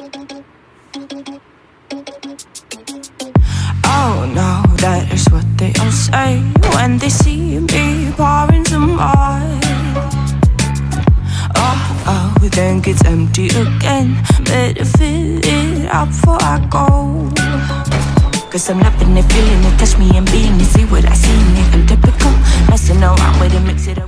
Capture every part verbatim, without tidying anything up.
Oh no, that is what they all say when they see me pouring some more. Oh, oh, then gets empty again. Better fill it up before I go. Cause I'm loving it, feeling it, touch me and being it. See what I see in it, I'm typical. Messing around with it, mix it up.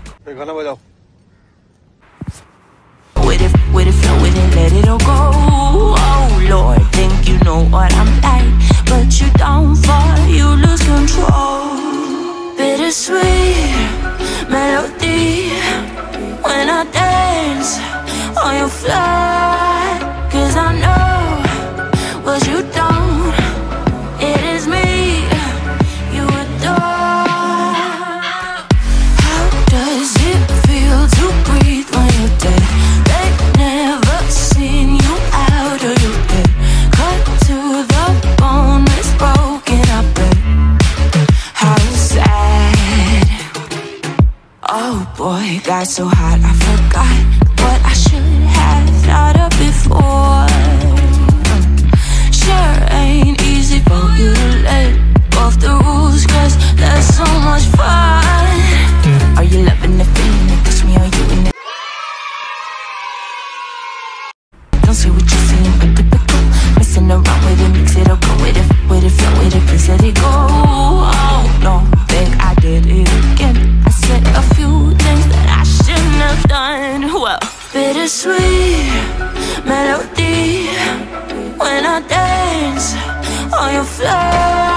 With it, with it, flow with it, let it all go. Oh Lord, think you know what I'm like, but you don't fall, you lose control. Bittersweet melody when I dance on your fly. Cause I know what you don't, it is me you adore. How does it feel to breathe when you're dead? They never seen you out of your bed. Cut to the bone, it's broken up, babe. How sad. Oh boy, got so hot I forgot what I should have thought of before. Sure ain't easy for you to let go of the rules, cause there's so much fun. Are you loving the feeling it? Touch me, are you in it? Don't say what you're saying, but typical. Messing around with it, mix it up, go with it, with it, flow with it, please let it go. Oh no, think I did it again. I said a few things that I shouldn't have done. Well, bittersweet melody when I dance on your fly.